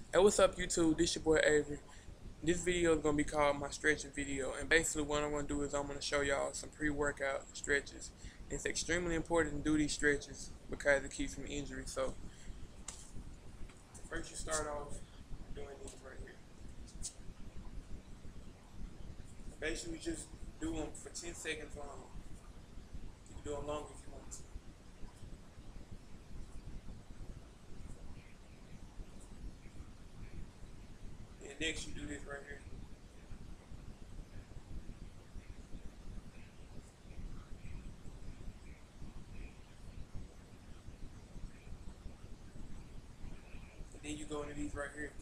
Hey, what's up, YouTube? This your boy Avery. This video is gonna be called my stretching video, and basically what I'm gonna do is I'm gonna show y'all some pre-workout stretches. It's extremely important to do these stretches because it keeps from injury. So first, you start off doing these right here. Basically, just do them for 10 seconds long. You can do them longer if you want to. And next, you do this right here. And then you go into these right here.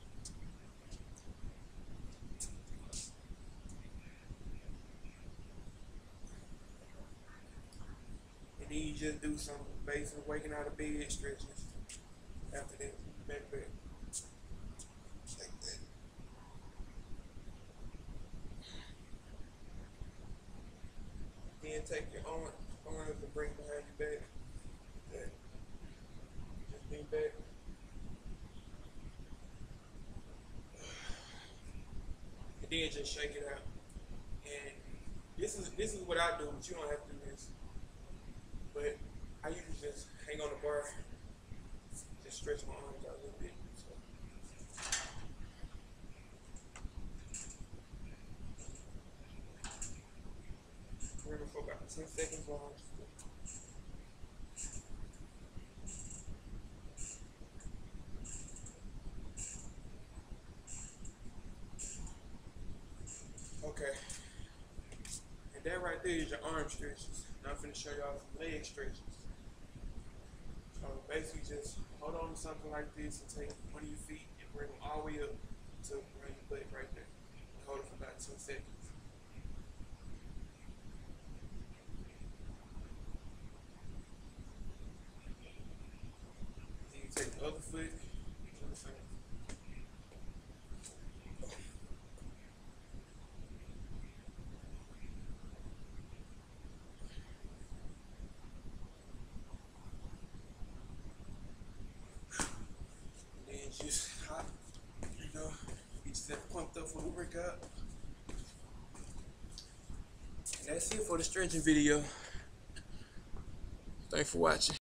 And then you just do some basic waking out of bed stretches. After that, back. Like that. Then take your arms and bring behind your back. That. Just lean back. And then just shake it out. And this is what I do, but you don't have to do this. But I usually just hang on the bar, just stretch my arms out a little bit. So. Remember for about 10 seconds long. Okay. And that right there is your arm stretches. Now I'm finna show y'all some leg stretches. So basically just hold on to something like this and take one of your feet and bring them all the way up to around your butt right there. And hold it for about 10 seconds. Then you take the other foot, do the same. And then just hop, get yourself pumped up for the workout. And that's it for the stretching video. Thanks for watching.